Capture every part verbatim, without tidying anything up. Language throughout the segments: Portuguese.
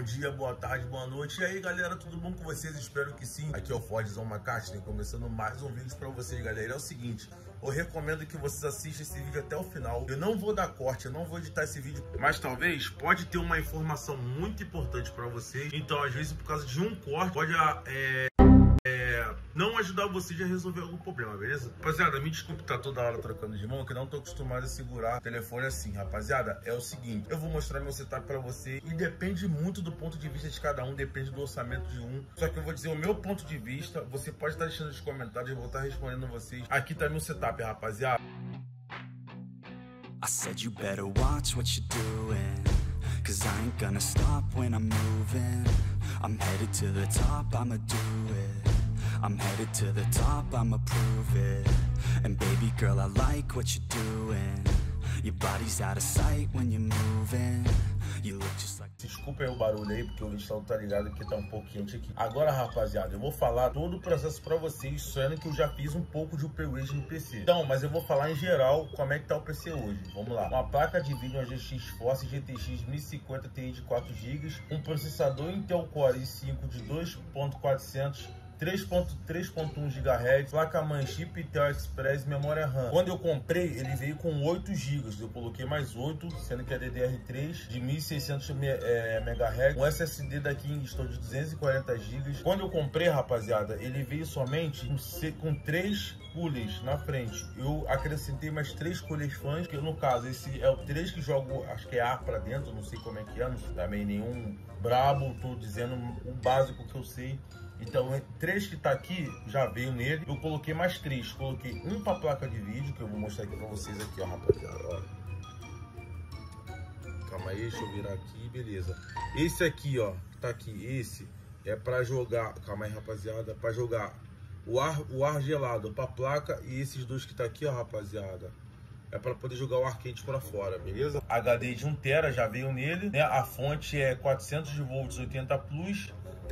dia, boa tarde, boa noite. E aí, galera, tudo bom com vocês? Espero que sim. Aqui é o Fordzão McCartney, começando mais um vídeo pra vocês, galera. É o seguinte, eu recomendo que vocês assistam esse vídeo até o final. Eu não vou dar corte, eu não vou editar esse vídeo, mas talvez pode ter uma informação muito importante pra vocês. Então, às vezes, por causa de um corte, pode... É... não ajudar vocês a resolver algum problema, beleza? Rapaziada, me desculpe estar toda hora trocando de mão, que eu não tô acostumado a segurar o telefone assim, rapaziada. É o seguinte, eu vou mostrar meu setup pra você e depende muito do ponto de vista de cada um, depende do orçamento de um. Só que eu vou dizer o meu ponto de vista, você pode estar deixando nos comentários, eu vou estar respondendo vocês. Aqui tá meu setup, rapaziada. I said you better watch what you're doing, cause I ain't gonna stop when I'm moving. I'm headed to the top, I'ma do it. I'm headed to the top, I'ma prove it. And baby girl, I like what you're doing. Your body's out of sight when you're moving. You look just like... Desculpa aí o barulho aí, porque o ventilador tá ligado que tá um pouco quente aqui. Agora, rapaziada, eu vou falar todo o processo pra vocês, sendo que eu já fiz um pouco de upgrade no P C. Então, mas eu vou falar em geral como é que tá o P C hoje. Vamos lá. Uma placa de vídeo, uma G X Force G T X mil e cinquenta Ti de quatro gigas. Um processador Intel Core i cinco de dois mil e quatrocentos, três ponto um gigahertz, placa-mãe chip Intel Express, memória RAM. Quando eu comprei, ele veio com oito gigas, eu coloquei mais oito, sendo que é D D R três de mil e seiscentos megahertz, um S S D da Kingston de duzentos e quarenta gigas. Quando eu comprei, rapaziada, ele veio somente com três coolers na frente. Eu acrescentei mais três coolers fãs, que no caso, esse é o três que jogo, acho que é ar pra dentro, não sei como é que é, não também nenhum brabo, tô dizendo o básico que eu sei. Então, três que tá aqui, já veio nele. Eu coloquei mais três. Coloquei um pra placa de vídeo, que eu vou mostrar aqui pra vocês aqui, ó, rapaziada. Ó. Calma aí, deixa eu virar aqui, beleza. Esse aqui, ó, tá aqui, esse é pra jogar, calma aí, rapaziada, pra jogar o ar, o ar gelado pra placa. E esses dois que tá aqui, ó, rapaziada, é para poder jogar o ar quente para fora, beleza? H D de um tera já veio nele, né? A fonte é quatrocentos volts oitenta plus.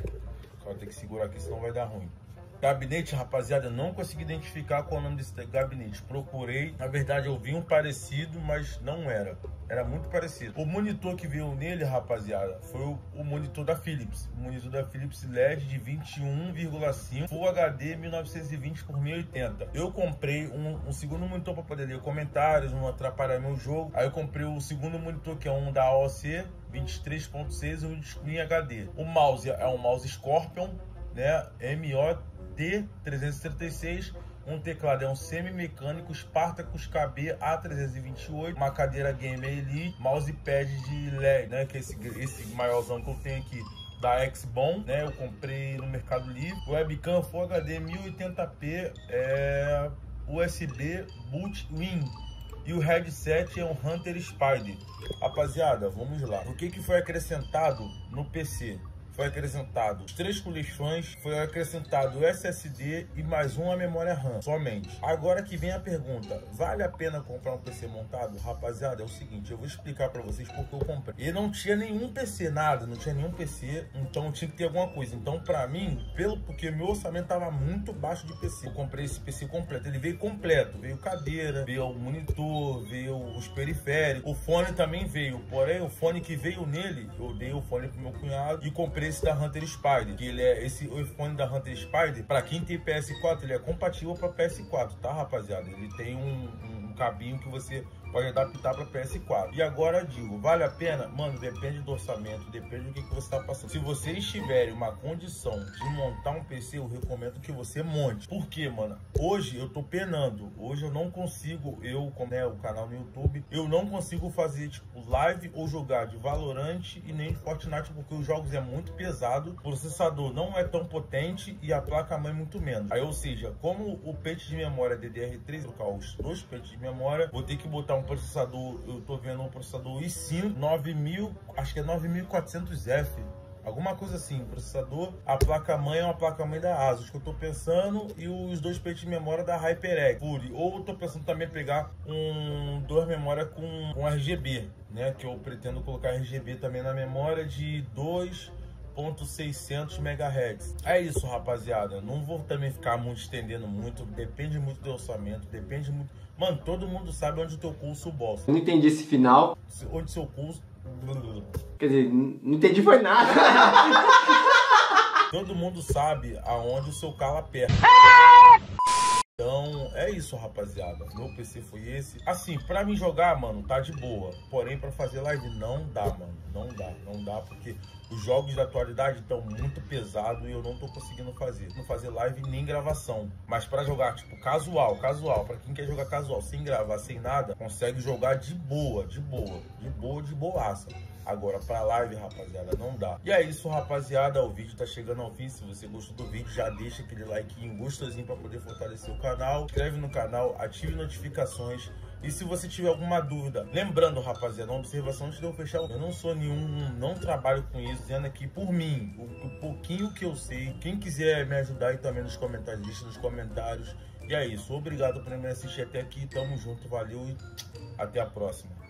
Vou ter que segurar aqui, senão vai dar ruim. Gabinete, rapaziada, eu não consegui identificar qual é o nome desse gabinete. Procurei, na verdade eu vi um parecido, mas não era. Era muito parecido. O monitor que veio nele, rapaziada, foi o, o monitor da Philips. O monitor da Philips L E D de vinte e um vírgula cinco, Full H D mil novecentos e vinte por mil e oitenta. Eu comprei um, um segundo monitor para poder ler comentários, não atrapalhar meu jogo. Aí eu comprei o segundo monitor, que é um da A O C vinte e três ponto seis e um Screen H D. O mouse é um mouse Scorpion, né? M O D trezentos e trinta e seis. Um teclado é um semi-mecânico Spartacus K B A trezentos e vinte e oito, uma cadeira Gamer Elite, mousepad de L E D, né, que é esse, esse maiorzão que eu tenho aqui da Xbon, né, eu comprei no Mercado Livre. Webcam Full H D mil e oitenta p, é, U S B Boot Win. E o headset é um Hunter Spider. Rapaziada, vamos lá. O que que foi acrescentado no P C? Foi acrescentado os três coolers fãs, foi acrescentado o S S D e mais uma memória RAM, somente. Agora que vem a pergunta, vale a pena comprar um P C montado? Rapaziada, é o seguinte, eu vou explicar pra vocês porque eu comprei. E não tinha nenhum P C, nada, não tinha nenhum P C, então tinha que ter alguma coisa. Então pra mim, pelo, porque meu orçamento tava muito baixo de P C, eu comprei esse P C completo, ele veio completo, veio cadeira, veio o monitor, veio os periféricos, o fone também veio, porém o fone que veio nele, eu dei o fone pro meu cunhado e comprei esse da Hunter Spider, que ele é esse o fone da Hunter Spider, para quem tem P S quatro, ele é compatível para P S quatro, tá, rapaziada? Ele tem um, um, um cabinho que você pode adaptar para P S quatro. E agora eu digo, vale a pena? Mano, depende do orçamento, depende do que, que você tá passando. Se vocês tiverem uma condição de montar um P C, eu recomendo que você monte. Por quê, mano? Hoje eu tô penando, hoje eu não consigo, eu, como é o canal no YouTube, eu não consigo fazer, tipo, live ou jogar de Valorant e nem Fortnite, porque os jogos é muito pesado, o processador não é tão potente e a placa-mãe muito menos. Aí, ou seja, como o pente de memória é D D R três, colocar os dois pentes de memória, vou ter que botar um processador, eu tô vendo um processador i cinco nove mil, acho que é nove mil e quatrocentos F, alguma coisa assim, processador. A placa-mãe é uma placa-mãe da Asus, que eu tô pensando, e os dois pentes de memória da HyperX Fury. Ou eu tô pensando também pegar um duas memórias com, com R G B, né, que eu pretendo colocar R G B também na memória de dois ponto seiscentos megahertz. É isso, rapaziada. Não vou também ficar muito estendendo muito, depende muito do orçamento, depende muito. Mano, todo mundo sabe onde o teu curso bolsa. Eu não entendi esse final. Onde seu curso Quer dizer, não entendi foi nada. Todo mundo sabe aonde o seu calo aperta. Então, é isso, rapaziada. Meu P C foi esse. Assim, pra mim jogar, mano, tá de boa. Porém, pra fazer live não dá, mano. Não dá, não dá, porque os jogos da atualidade estão muito pesados e eu não tô conseguindo fazer. Não fazer live nem gravação. Mas pra jogar, tipo, casual, casual. Pra quem quer jogar casual, sem gravar, sem nada, consegue jogar de boa, de boa. De boa, de boaça. Agora, pra live, rapaziada, não dá. E é isso, rapaziada. O vídeo tá chegando ao fim. Se você gostou do vídeo, já deixa aquele like gostosinho pra poder fortalecer o canal. Inscreve no canal, ative notificações. E se você tiver alguma dúvida, lembrando, rapaziada, uma observação antes de eu fechar, eu não sou nenhum, não trabalho com isso, dizendo aqui por mim, o, o pouquinho que eu sei. Quem quiser me ajudar aí também nos comentários, deixa nos comentários. E é isso, obrigado por me assistir até aqui, tamo junto, valeu e até a próxima.